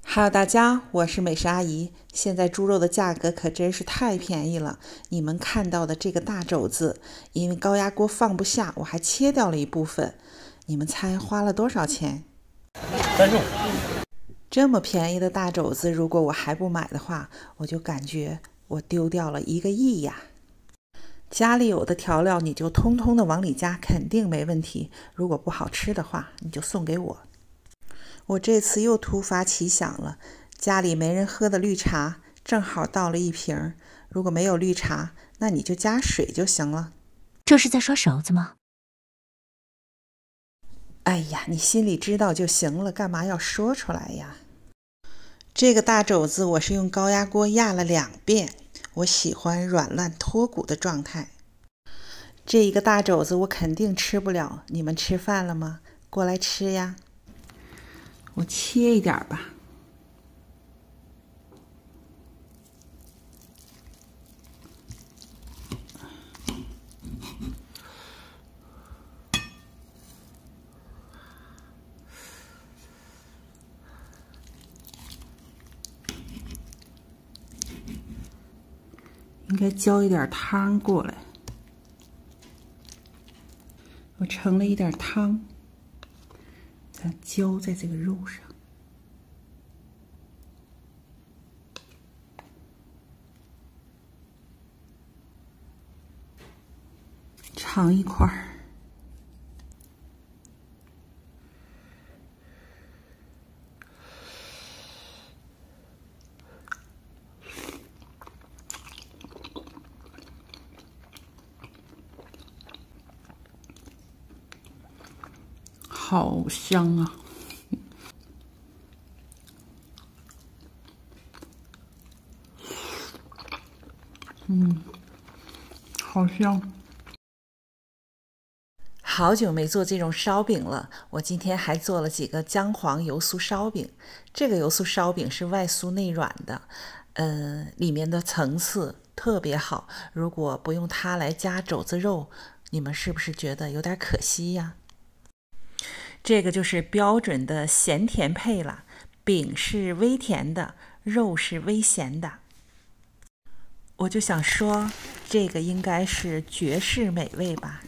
哈喽，大家，我是美食阿姨。现在猪肉的价格可真是太便宜了。你们看到的这个大肘子，因为高压锅放不下，我还切掉了一部分。你们猜花了多少钱 ？30。 这么便宜的大肘子，如果我还不买的话，我就感觉我丢掉了1个亿呀！家里有的调料你就通通的往里加，肯定没问题。如果不好吃的话，你就送给我。我这次又突发奇想了，家里没人喝的绿茶，正好倒了1瓶。如果没有绿茶，那你就加水就行了。 这是在耍勺子吗？ 哎呀，你心里知道就行了，干嘛要说出来呀？这个大肘子我是用高压锅压了2遍，我喜欢软烂脱骨的状态。这一个大肘子我肯定吃不了，你们吃饭了吗？过来吃呀。我切一点吧。应该浇一点汤过来。我盛了一点汤，再浇在这个肉上。尝一块儿。好香啊！好香。好久没做这种烧饼了，我今天还做了几个姜黄油酥烧饼。这个油酥烧饼是外酥内软的，里面的层次特别好。如果不用它来加肘子肉，你们是不是觉得有点可惜呀？这个就是标准的咸甜配了，饼是微甜的，肉是微咸的。我就想说，这个应该是绝世美味吧。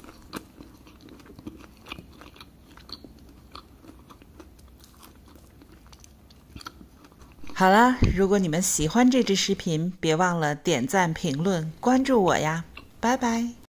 好了，如果你们喜欢这支视频，别忘了点赞、评论、关注我呀，拜拜。